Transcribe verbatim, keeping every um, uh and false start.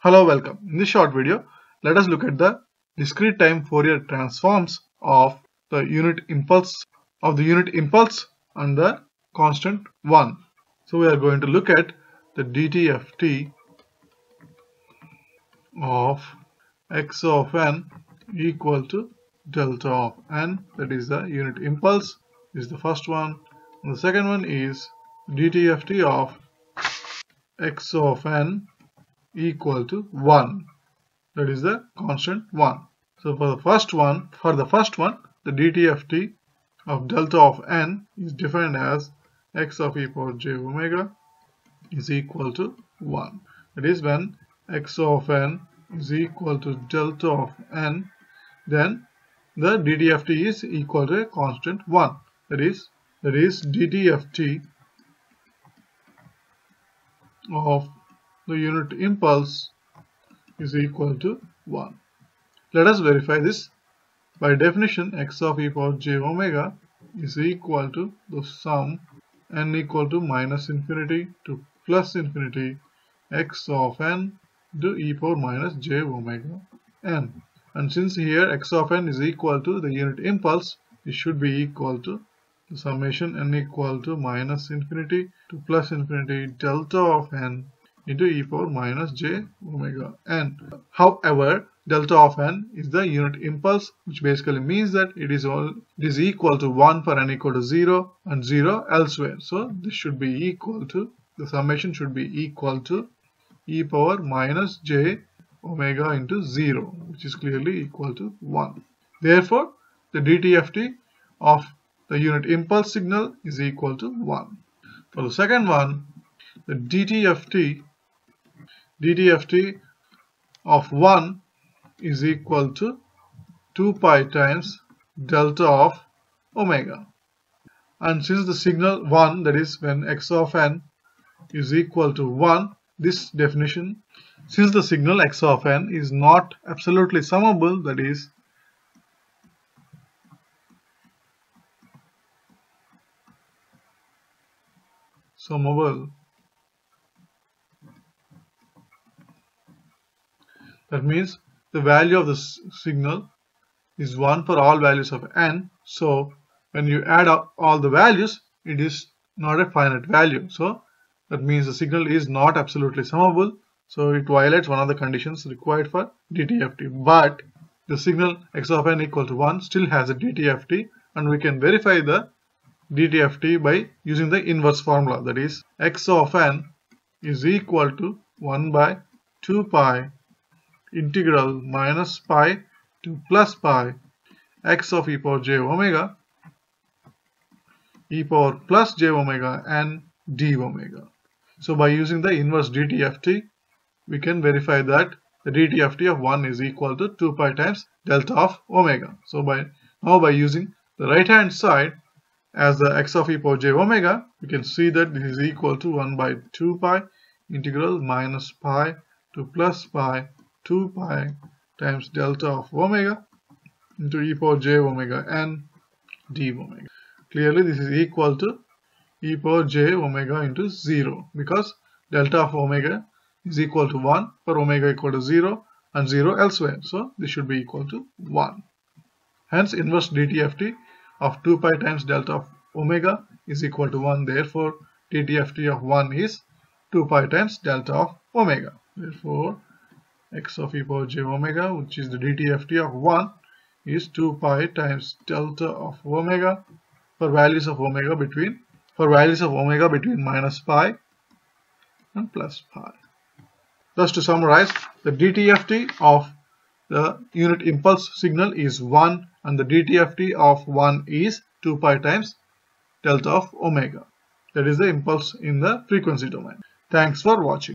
Hello, welcome. In this short video, let us look at the discrete time Fourier transforms of the unit impulse of the unit impulse and the constant one. So we are going to look at the d t f t of x of n equal to delta of n, that is the unit impulse, is the first one. And the second one is d t f t of x of n equal to one, that is the constant one. So for the first one, for the first one, the d t f t of delta of n is defined as x of e power j omega is equal to one. That is, when x of n is equal to delta of n, then the d t f t is equal to a constant one. That is, that is d t f t of the unit impulse is equal to one. Let us verify this. By definition, x of e power j omega is equal to the sum n equal to minus infinity to plus infinity x of n to e power minus j omega n. And since here x of n is equal to the unit impulse, it should be equal to the summation n equal to minus infinity to plus infinity delta of n into e power minus j omega n. However, delta of n is the unit impulse, which basically means that it is all it is equal to one for n equal to zero and zero elsewhere. So this should be equal to, the summation should be equal to e power minus j omega into zero, which is clearly equal to one. Therefore, the d t f t of the unit impulse signal is equal to one. For the second one, the d t f t d t f t of one is equal to two pi times delta of omega. And since the signal one, that is when x of n is equal to one, this definition, since the signal x of n is not absolutely summable, that is summable, that means the value of the signal is one for all values of n. So when you add up all the values, it is not a finite value. So that means the signal is not absolutely summable. So it violates one of the conditions required for d t f t. But the signal x of n equal to one still has a d t f t, and we can verify the d t f t by using the inverse formula. That is, x of n is equal to one by two pi integral minus pi to plus pi x of e power j omega e power plus j omega and d omega. So by using the inverse d t f t, we can verify that the d t f t of one is equal to two pi times delta of omega. So by now by using the right hand side as the x of e power j omega, we can see that this is equal to one by two pi integral minus pi to plus pi two pi times delta of omega into e power j omega n d omega. Clearly this is equal to e power j omega into zero, because delta of omega is equal to one for omega equal to zero and zero elsewhere. So this should be equal to one. Hence inverse d t f t of two pi times delta of omega is equal to one. Therefore d t f t of one is two pi times delta of omega. Therefore x of e power j omega, which is the d t f t of one, is two pi times delta of omega for values of omega between for values of omega between minus pi and plus pi. Thus, to summarize, the d t f t of the unit impulse signal is one, and the d t f t of one is two pi times delta of omega. That is the impulse in the frequency domain. Thanks for watching.